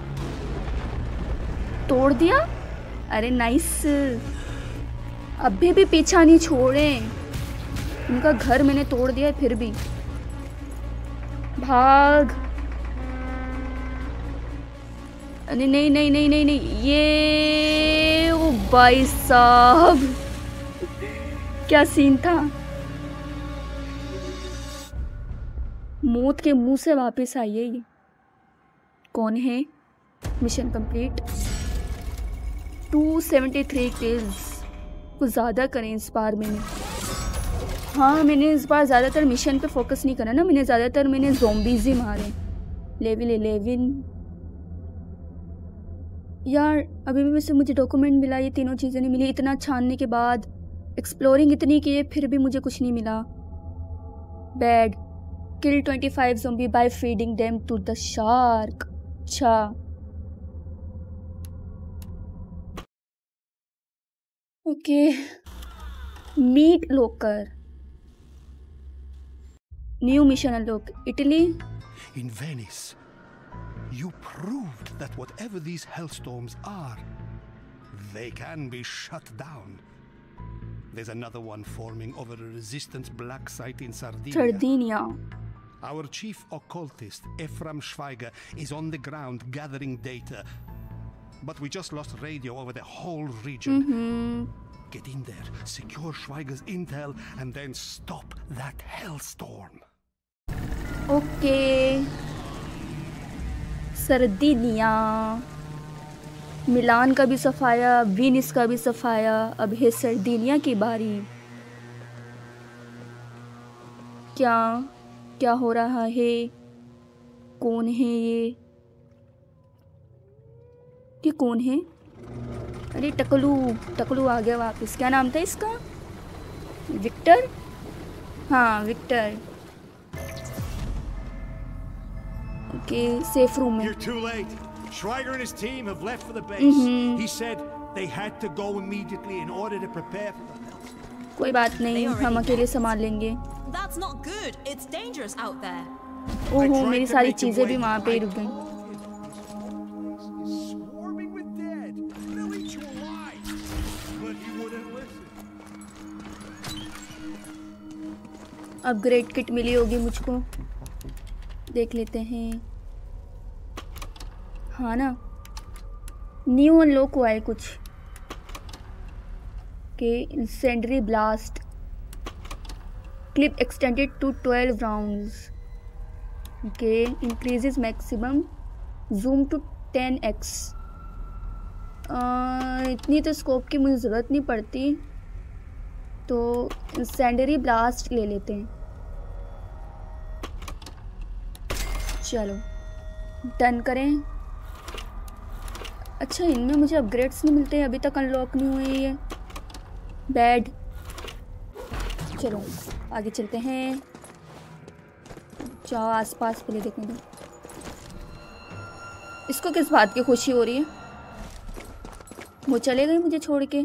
तोड़ दिया। अरे नाइस। अभी भी पीछा नहीं छोड़े। उनका घर मैंने तोड़ दिया फिर भी। भाग। अरे नहीं नहीं नहीं नहीं नहीं, ये ओ भाई साहब क्या सीन था। मौत के मुंह से वापस आई है ये। कौन है? Mission complete. Two seventy three kills. कुछ ज़्यादा करें इस बार मैंने। हाँ मैंने इस बार ज़्यादातर मिशन पे फोकस नहीं करा ना, मैंने ज़्यादातर मैंने ज़ॉम्बीज़ ही मारे। लेवल इलेवन यार। अभी भी वैसे मुझे डॉक्यूमेंट मिला, ये तीनों चीज़ें नहीं मिली। इतना छानने के बाद, एक्सप्लोरिंग इतनी की है, फिर भी मुझे कुछ नहीं मिला। Bad. Kill twenty five zombie by feeding them to the shark. अच्छा okay. Meat locker, new mission unlock. Italy. In Venice, you proved that whatever these hellstorms are, they can be shut down. There's another one forming over a resistance black site in Sardinia. Sardinia. Our chief occultist, Ephraim Schweiger, is on the ground gathering data. But we just lost radio over the whole region. Mm-hmm. Get in there, secure Schweiger's intel, and then stop that hellstorm. Okay. Sardinia, Milan का भी सफाया, वीनिस का भी सफाया, अब है सर्दिनिया की बारी। क्या क्या हो रहा है? कौन है ये? ये कौन है? अरे टकलू, टकलू आ गया वापस। क्या नाम था इसका? विक्टर? हाँ विक्टर। ओके, सेफ रूम में। You're too late. Schweiger and his team have left for the base. Mm-hmm. He said they had to go immediately in order to prepare for the hellstorm. कोई बात नहीं, हम अकेले संभाल लेंगे। That's not good. It's dangerous out there. ओहो, मेरी सारी चीजें भी वहाँ पे ही रुक गई। Swarming with dead. They'll eat you alive. But he wouldn't listen. Upgrade kit मिली होगी मुझको, देख लेते हैं। हाँ ना, न्यू अनलॉक हुआ है कुछ के। Incendiary blast, clip extended to twelve rounds. Okay, increases maximum zoom to ten x. इतनी तो स्कोप की मुझे ज़रूरत नहीं पड़ती, तो इंसेंडरी ब्लास्ट ले लेते हैं। चलो डन करें। अच्छा, इनमें मुझे अपग्रेड्स नहीं मिलते, अभी तक अनलॉक नहीं हुए ये। बैड। चलो आगे चलते हैं। जाओ आसपास पहले देखने दो। इसको किस बात की खुशी हो रही है? वो चले गए मुझे छोड़ के।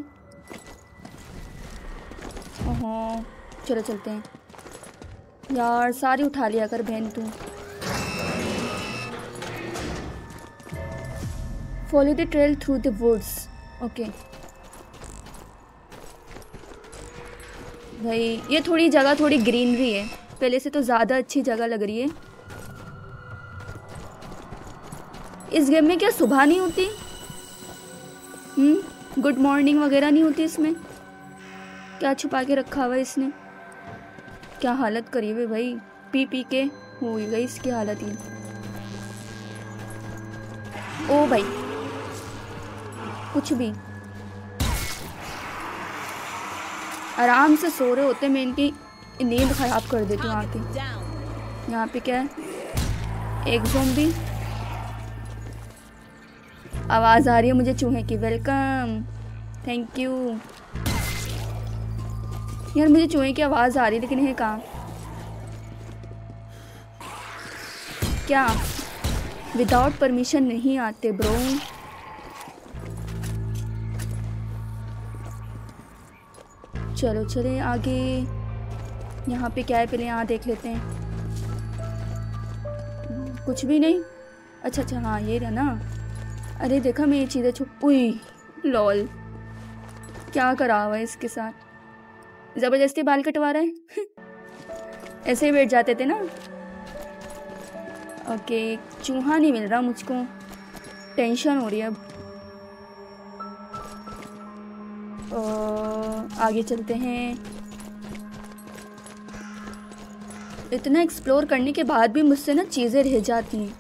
ओहो, चलो चलते हैं। यार सारी उठा लिया कर बहन तू। Follow the trail through the woods. Okay भाई, ये थोड़ी जगह थोड़ी ग्रीनरी है, पहले से तो ज़्यादा अच्छी जगह लग रही है। इस गेम में क्या सुबह नहीं होती? हम्म गुड मॉर्निंग वगैरह नहीं होती इसमें? क्या छुपा के रखा हुआ है इसने? क्या हालत करी हुई भाई, पी पी के हो गई इसकी हालत ही। ओ भाई कुछ भी, आराम से सो रहे होते, मैं इनकी नींद खराब कर देती हूँ आके। यहाँ पे क्या है? एक ज़ॉम्बी। आवाज़ आ रही है मुझे चूहे की। Welcome, thank you. यार मुझे चूहे की आवाज़ आ रही है, लेकिन है कहाँ? क्या विदाउट परमिशन नहीं आते ब्रो? चलो चले आगे। यहाँ पे क्या है, पहले यहाँ देख लेते हैं। कुछ भी नहीं। अच्छा अच्छा, हाँ ये रहा ना। अरे देखा मैं ये चीज़ें छुप। उई लॉल, क्या करा हुआ है इसके साथ? ज़बरदस्ती बाल कटवा रहा है। ऐसे ही बैठ जाते थे ना। ओके, चूहा नहीं मिल रहा मुझको, टेंशन हो रही है अब। और आगे चलते हैं। इतना एक्सप्लोर करने के बाद भी मुझसे ना चीज़ें रह जाती हैं।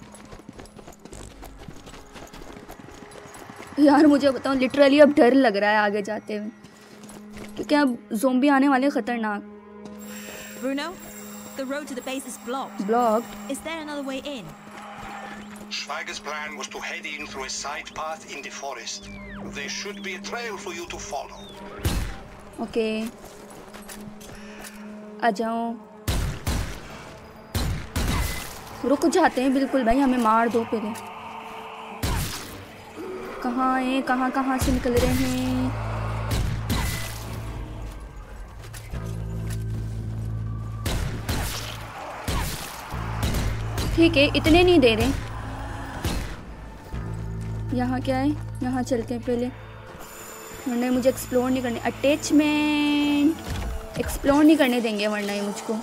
यार मुझे बताओ, लिटरली अब डर लग रहा है आगे जाते हुए, क्योंकि अब ज़ोंबी आने वाले खतरनाक। Bruno, the road to the base is blocked. Blocked? Is there another way in? Schweiger's plan was to head in through a side path in the forest. There should be a trail for you to follow. Okay. आ जाओ। रुक जाते हैं बिल्कुल भाई, हमें मार दो पहले। कहाँ है, कहाँ कहाँ से निकल रहे हैं? ठीक है, इतने नहीं दे रहे। यहाँ क्या है? यहाँ चलते हैं पहले, वरना मुझे एक्सप्लोर नहीं करने। अटैचमेंट एक्सप्लोर नहीं करने देंगे वरना ये मुझको।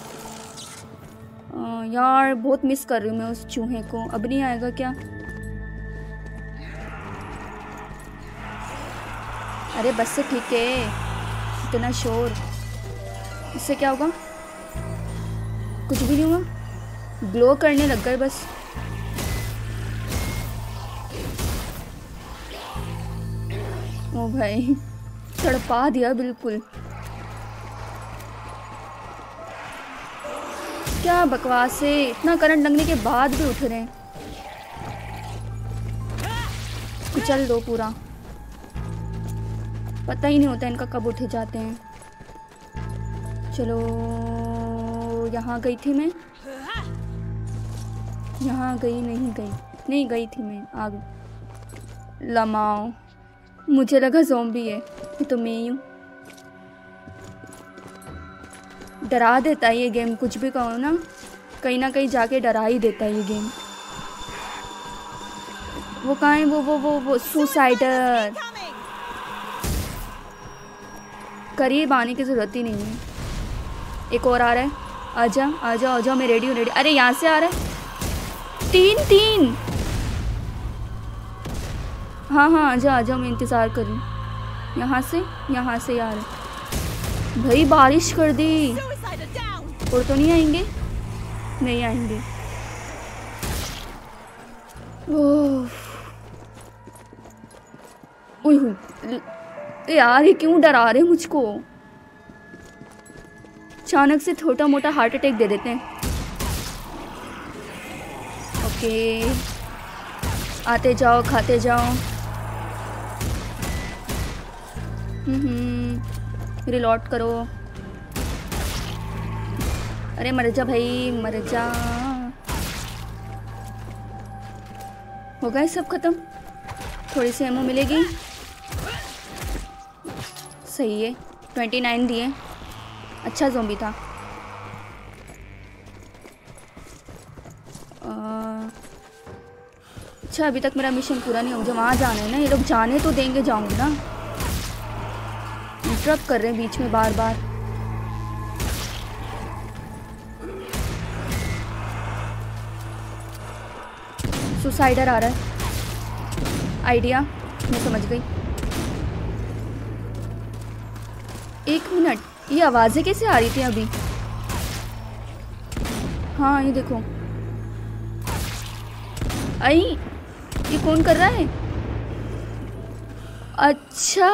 आ, यार बहुत मिस कर रही हूँ मैं उस चूहे को। अब नहीं आएगा क्या? अरे बस से ठीक है, इतना शोर, इससे क्या होगा? कुछ भी नहीं हुआ, ग्लो करने लग गए बस। ओ भाई तड़पा दिया बिल्कुल। क्या बकवास है, इतना करंट लगने के बाद भी उठ रहे हैं। कुचल दो पूरा, पता ही नहीं होता इनका कब उठे जाते हैं। चलो यहाँ गई थी मैं, यहाँ गई नहीं गई नहीं गई थी मैं, आ गई। लमाओ, मुझे लगा ज़ॉम्बी है, ये तो मैं ही हूँ। डरा देता है ये गेम, कुछ भी कहो ना, कहीं ना कहीं जाके डरा ही देता है ये गेम। वो कहाँ है? वो वो वो वो सुसाइडर। करीब आने की ज़रूरत ही नहीं है। एक और आ रहा है, आजा आजा आजा, मैं रेडी हूँ रेडी। अरे यहाँ से आ रहा है, तीन तीन। हाँ हाँ आजा आजा, मैं इंतज़ार कर रही हूँ। यहाँ से यहाँ से यार, भाई बारिश कर दी। और तो नहीं आएंगे? नहीं आएंगे। ओह ओह यार, ये क्यों डरा रहे मुझको? अचानक से छोटा मोटा हार्ट अटैक दे देते हैं। ओके, आते जाओ खाते जाओ। हम्म रिलोड करो। अरे मर जा भाई, मर जा। हो गए सब खत्म, थोड़ी सी एमो मिलेगी। सही है, ट्वेंटी नाइन दिए, अच्छा ज़ॉम्बी था। अच्छा अभी तक मेरा मिशन पूरा नहीं हो गया। वहाँ जाना है ना, ये लोग जाने तो देंगे, जाऊँगी ना। इंटरप्ट कर रहे हैं बीच में बार बार। सुसाइडर आ रहा है, आइडिया मैं समझ गई। एक मिनट, ये आवाज़ें कैसे आ रही थी अभी? हाँ ये देखो, आई ये कौन कर रहा है? अच्छा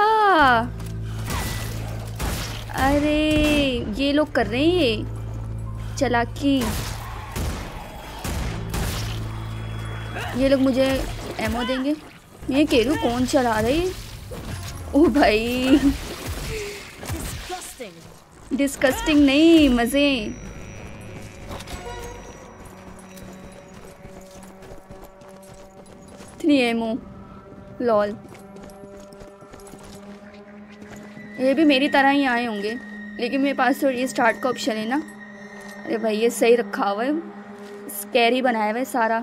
अरे ये लोग कर रहे हैं ये चालाकी। ये लोग मुझे एमो देंगे। मैं कह रही हूँ कौन चला रहा है? ओ भाई डिस्कस्टिंग नहीं, मजे। इतनी एमो, लॉल। ये भी मेरी तरह ही आए होंगे, लेकिन मेरे पास तो ये स्टार्ट का ऑप्शन है ना। अरे भाई ये सही रखा हुआ है, स्कैरी बनाया हुआ है सारा।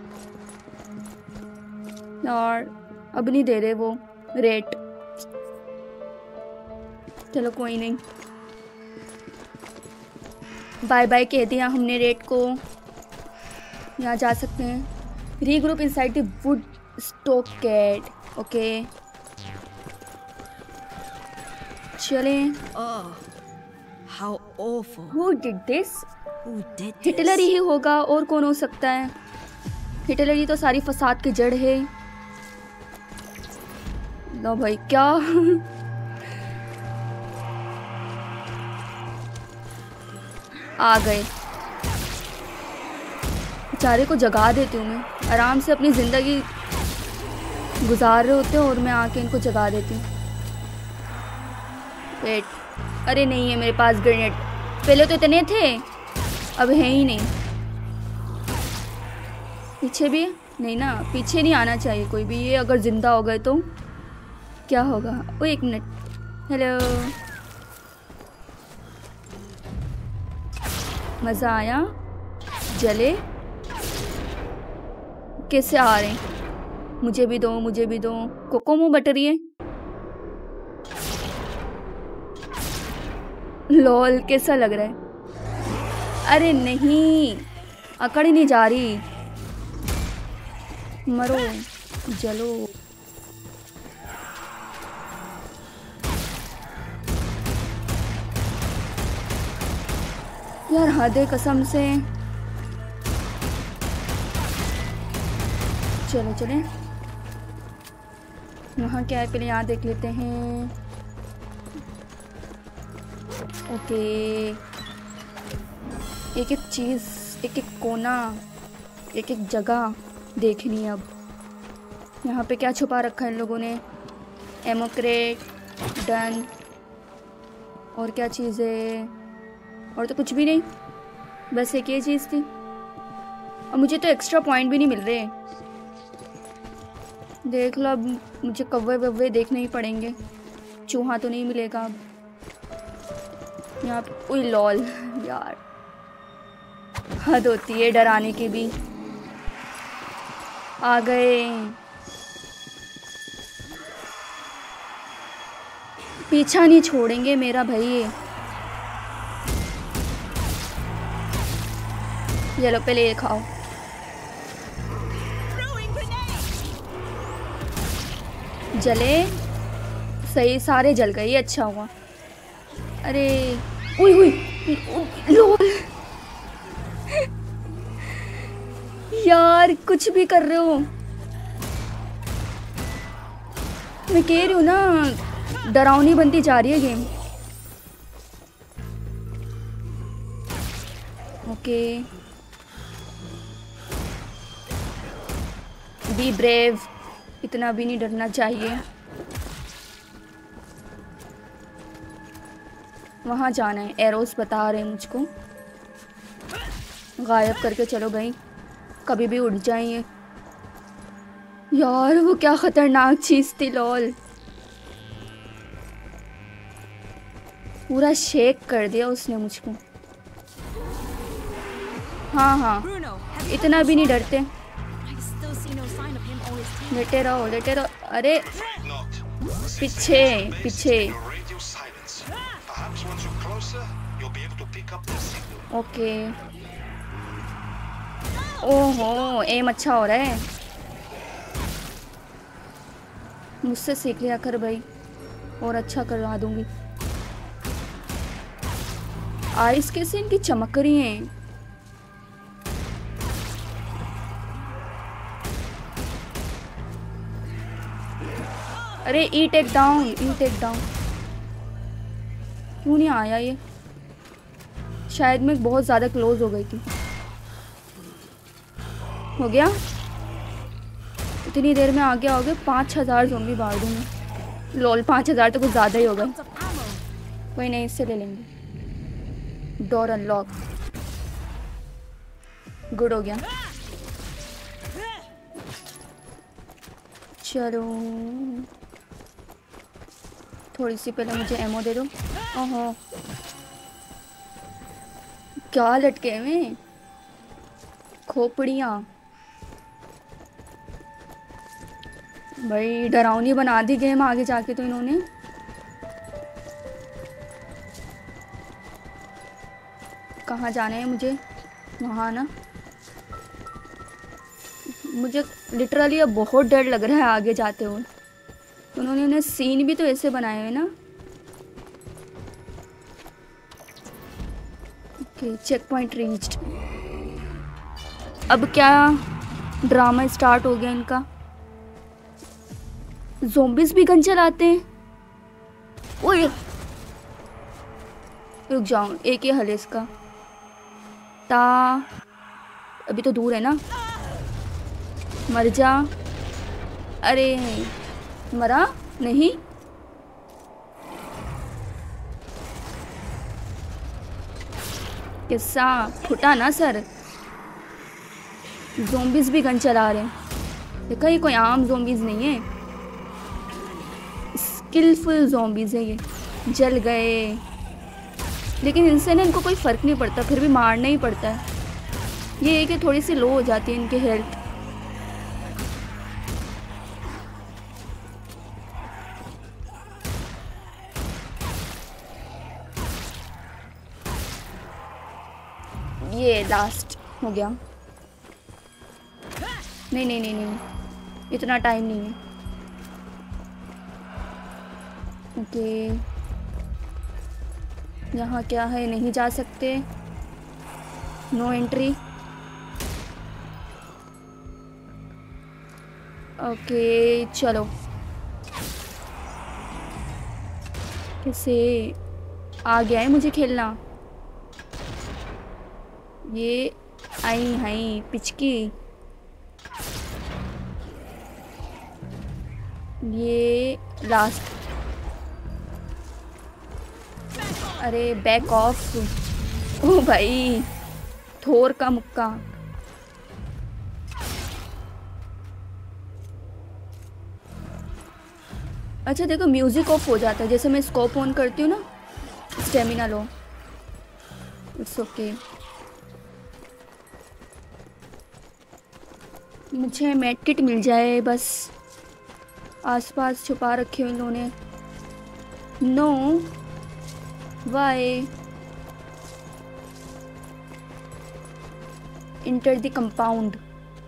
और अब नहीं दे रहे वो रेट। चलो कोई नहीं, बाय बाय कह दिया हमने रेट को। यहाँ जा सकते हैं। Regroup inside the wood stockade. Okay चलें। Oh, how awful. Who did this? Who did this? Hitler ही होगा, और कौन हो सकता है? हिटलर ही तो सारी फसाद की जड़ है। लो भाई क्या आ गए। बेचारे को जगा देती हूँ मैं, आराम से अपनी ज़िंदगी गुजार रहे होते हैं और मैं आके इनको जगा देती हूँ। वेट, अरे नहीं है मेरे पास ग्रेनेड। पहले तो इतने थे, अब है ही नहीं। पीछे भी है? नहीं ना, पीछे नहीं आना चाहिए कोई भी। ये अगर ज़िंदा हो गए तो क्या होगा? ओ एक मिनट, हेलो, मज़ा आया? जले कैसे आ रहे हैं? मुझे भी दो, मुझे भी दो। कोकोमो बटरी है। लॉल कैसा लग रहा है? अरे नहीं, अकड़ ही नहीं जा रही। मरो, जलो। यार हद है कसम से। चलो चले, यहाँ क्या है पहले यहाँ देख लेते हैं। ओके, एक एक चीज़, एक एक कोना, एक एक जगह देखनी है अब। यहाँ पे क्या छुपा रखा है इन लोगों ने? Ammo crate, done. और क्या चीज़ है? और तो कुछ भी नहीं, बस एक ये चीज़ थी। और मुझे तो एक्स्ट्रा पॉइंट भी नहीं मिल रहे। देख लो, अब मुझे कव्वे वव्वे देखने ही पड़ेंगे। चूहा तो नहीं मिलेगा अब यहाँ पे। उई लॉल यार, हद होती है डराने की भी। आ गए, पीछा नहीं छोड़ेंगे मेरा भाई। ये लो पहले ये खाओ। जले सही, सारे जल गए, ये अच्छा हुआ। अरे उई हुई लोल यार, कुछ भी कर रहे हो। मैं कह रही हूँ ना, डरावनी बनती जा रही है गेम। ओके, बी ब्रेव, इतना भी नहीं डरना चाहिए। वहाँ जाना है, एरोस बता रहे हैं मुझको। गायब करके चलो भाई, कभी भी उड़ जाएंगे। यार वो क्या खतरनाक चीज़ थी लॉल, पूरा शेक कर दिया उसने मुझको। हाँ हाँ, इतना भी नहीं डरते। लेटे रहो लेटे रहो। अरे पीछे पीछे। ओके, ओहो एम अच्छा हो रहा है। मुझसे सीख लिया कर भाई, और अच्छा करवा दूंगी। आइस कैसे इनकी चमक रही हैं। अरे E take down, E take down. क्यों नहीं आया ये? शायद मैं बहुत ज़्यादा क्लोज हो गई थी। हो गया, इतनी देर में आ गया। हो गया पाँच हज़ार ज़ोंबी मार दूँगी। लॉल पाँच हज़ार तो कुछ ज़्यादा ही हो गए। कोई नहीं, इससे ले लेंगे। डोर अनलॉक, गुड हो गया। चलो थोड़ी सी पहले मुझे एमो दे दो। ओहो क्या लटके में खोपड़ियाँ। भाई डरावनी बना दी गेम आगे जाके तो इन्होंने। कहाँ जाना है मुझे? वहाँ ना, मुझे लिटरली अब बहुत डर लग रहा है आगे जाते हुए। उन्होंने उन्हें सीन भी तो ऐसे बनाए हुए ना। ओके, चेक पॉइंट रीच्ड। अब क्या ड्रामा स्टार्ट हो गया इनका। ज़ोंबीज भी गन चलाते हैं। ओए रुक जाओ, एक ही हल इसका। ता अभी तो दूर है ना, मर जा। अरे मरा नहीं। किस्सा फुटा ना सर। ज़ोंबीज भी गन चला रहे हैं। देखा, ये कोई आम ज़ोंबीज नहीं है, स्किलफुल ज़ोंबीज है ये। जल गए, लेकिन इनसे ना इनको कोई फ़र्क नहीं पड़ता, फिर भी मारना ही पड़ता है। ये है कि थोड़ी सी लो हो जाती है इनकी हेल्थ। ये लास्ट हो गया। नहीं नहीं नहीं नहीं, इतना टाइम नहीं है। ओके, यहाँ क्या है? नहीं जा सकते। No entry. ओके चलो, कैसे आ गया है मुझे खेलना। ये आई हाई पिचकी, ये लास्ट। अरे बैक ऑफ। ओ भाई थोर का मुक्का। अच्छा देखो म्यूजिक ऑफ हो जाता है जैसे मैं स्कोप ऑन करती हूँ ना, स्टेमिना लो। It's okay. मुझे मेड किट मिल जाए बस। आसपास छुपा रखे हुए इन्होंने। No why enter the compound.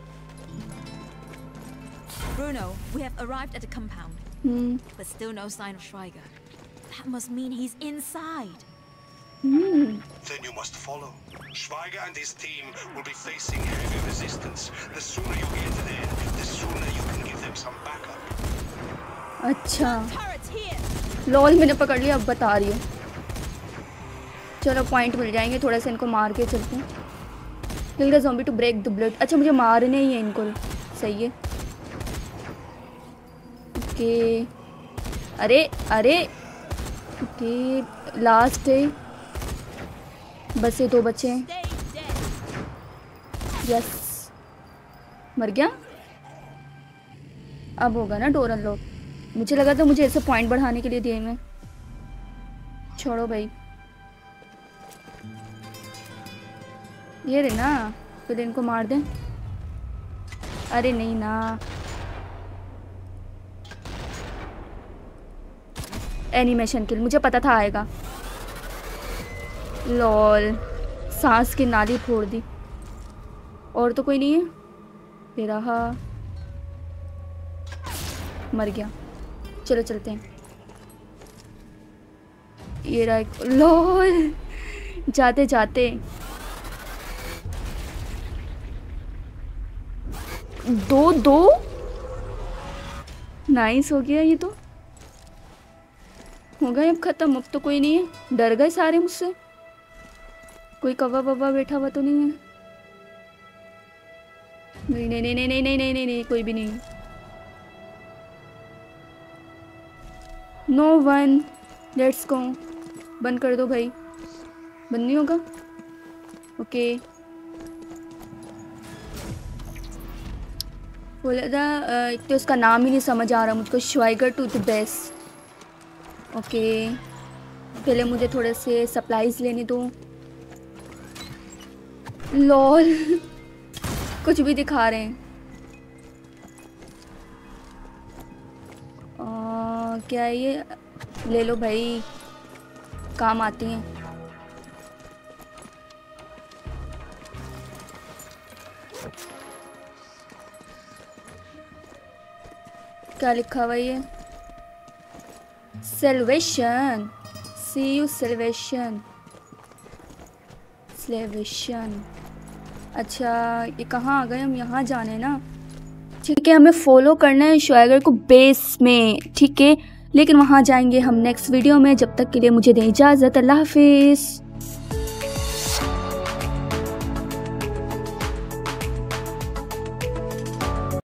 Bruno, we have arrived at the compound, Hmm. but still no sign of Schweiger. That must mean he's inside. Hmm. Then you must follow. Schweiger and his team will be facing heavy resistance. The sooner you get there, the sooner you can give them some backup. अच्छा Turrets here. Lol मैंने पकड़ लिया, अब बता रही हूँ। चलो point मिल जाएंगे, थोड़ा सा इनको मार के चलते हैं। Kill the zombie to break the blood. अच्छा मुझे मारने ही है इनको, सही है। ओके अरे अरे ओके लास्ट है, बस ये दो बच्चे हैं। Stay dead. यस मर गया। अब होगा ना डोर अनलॉक। मुझे लगा था मुझे ऐसे पॉइंट बढ़ाने के लिए दिए मैं। छोड़ो भाई, ये रे ना, फिर इनको मार दें। अरे नहीं ना, एनिमेशन किल मुझे पता था आएगा। लॉल सांस की नाली फोड़ दी। और तो कोई नहीं है, ये रहा, मर गया। चलो चलते हैं। ये रहा एक। लॉल जाते जाते दो दो नाइस हो गया। ये तो हो गया अब खत्म। अब तो कोई नहीं है। डर गए सारे मुझसे। कोई कौवा ववा बैठा हुआ तो नहीं है? नहीं नहीं नहीं नहीं नहीं नहीं नहीं नहीं नहीं कोई भी नहीं। No one, let's go. बंद कर दो भाई, बंद नहीं होगा। ओके बोला था, एक तो उसका नाम ही नहीं समझ आ रहा मुझको। Schwaiger to the best. Okay पहले मुझे थोड़े से सप्लाईज लेने दो। लॉल कुछ भी दिखा रहे हैं। आ, क्या है ये? ले लो भाई, काम आती हैं। क्या लिखा हुआ ये? Salvation, see you salvation, salvation. अच्छा ये कहाँ आ गए हम? यहाँ जाने ना। ठीक है हमें फॉलो करना है श्वाइगर को बेस में, ठीक है, लेकिन वहाँ जाएंगे हम नेक्स्ट वीडियो में। जब तक के लिए मुझे दें इजाज़त। अल्लाह हाफिज़।